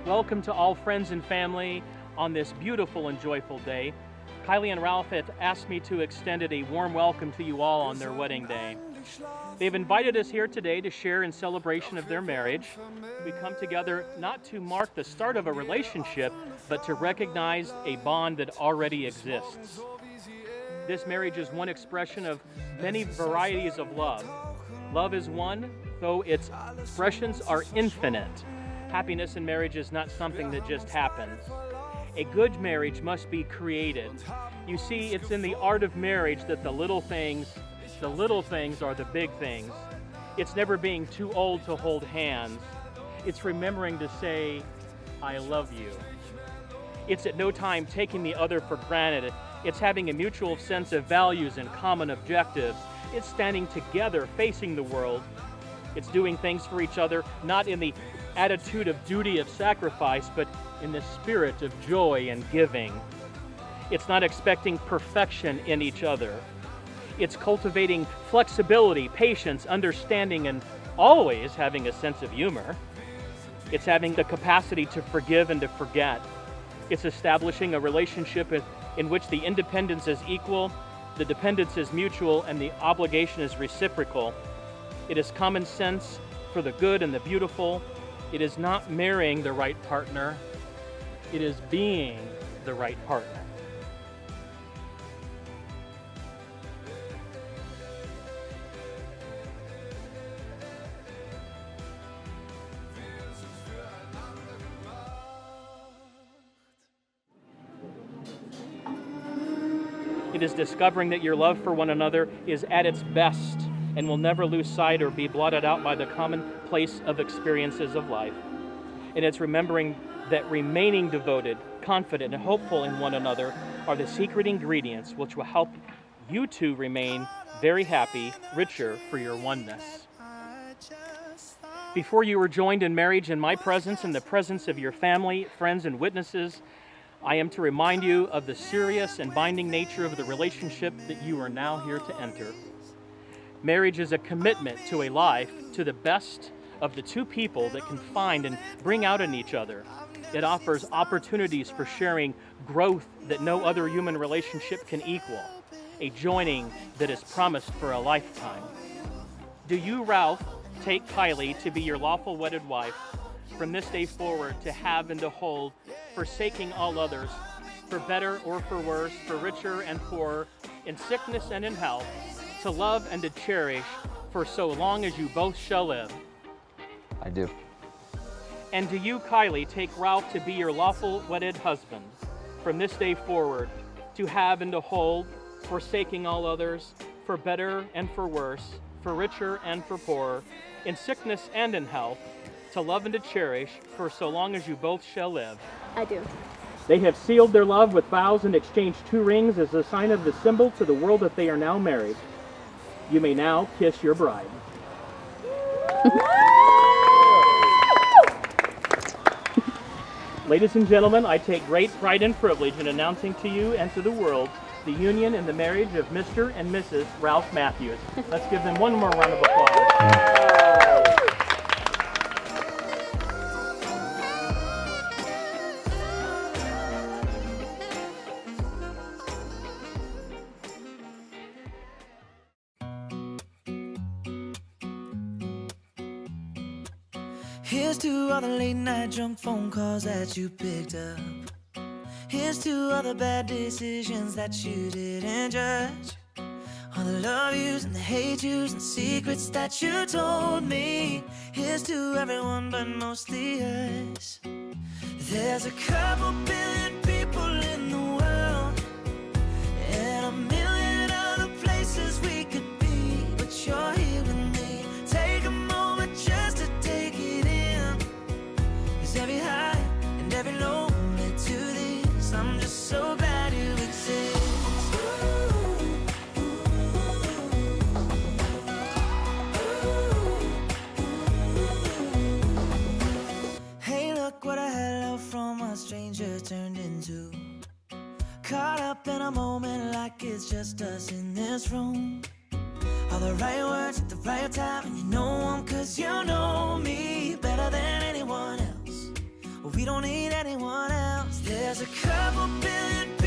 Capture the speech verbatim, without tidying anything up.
Welcome to all friends and family on this beautiful and joyful day. Kylie and Ralph have asked me to extend a warm welcome to you all on their wedding day. They've invited us here today to share in celebration of their marriage. We come together not to mark the start of a relationship, but to recognize a bond that already exists. This marriage is one expression of many varieties of love. Love is one, though its expressions are infinite. Happiness in marriage is not something that just happens. A good marriage must be created. You see, it's in the art of marriage that the little things, the little things are the big things. It's never being too old to hold hands. It's remembering to say, I love you. It's at no time taking the other for granted. It's having a mutual sense of values and common objectives. It's standing together, facing the world. It's doing things for each other, not in the attitude of duty of sacrifice, but in the spirit of joy and giving. It's not expecting perfection in each other. It's cultivating flexibility, patience, understanding, and always having a sense of humor. It's having the capacity to forgive and to forget. It's establishing a relationship in, in which the independence is equal, the dependence is mutual, and the obligation is reciprocal. It is common sense for the good and the beautiful. It is not marrying the right partner. It is being the right partner. It is discovering that your love for one another is at its best and will never lose sight or be blotted out by the commonplace of experiences of life. And it's remembering that remaining devoted, confident, and hopeful in one another are the secret ingredients which will help you two remain very happy, richer for your oneness. Before you were joined in marriage in my presence and the presence of your family, friends, and witnesses, I am to remind you of the serious and binding nature of the relationship that you are now here to enter. Marriage is a commitment to a life to the best of the two people that can find and bring out in each other. It offers opportunities for sharing growth that no other human relationship can equal, a joining that is promised for a lifetime. Do you, Ralph, take Kylie to be your lawful wedded wife from this day forward, to have and to hold, forsaking all others, for better or for worse, for richer and poorer, in sickness and in health, to love and to cherish for so long as you both shall live? I do. And do you, Kylie, take Ralph to be your lawful wedded husband from this day forward, to have and to hold, forsaking all others, for better and for worse, for richer and for poorer, in sickness and in health, to love and to cherish for so long as you both shall live? I do. They have sealed their love with vows and exchanged two rings as a sign of the symbol to the world that they are now married. You may now kiss your bride. Ladies and gentlemen, I take great pride and privilege in announcing to you and to the world the union and the marriage of Mister and Missus Ralph Matthews. Let's give them one more round of applause. Here's to all the late night drunk phone calls that you picked up. Here's to all the bad decisions that you didn't judge. All the love yous and the hate yous and secrets that you told me. Here's to everyone but mostly us. There's a couple billion people in the world, and a million other places we could be, but you're here with me. Take a moment just to take it in, 'cause every high and every low led to this. I'm just so glad you exist. Hey, look what a hello from a stranger turned into. Caught up in a moment like it's just us in this room. All the right words at the right time, and you know them 'cause you know me better than anyone else. We don't need anyone else. There's a couple billion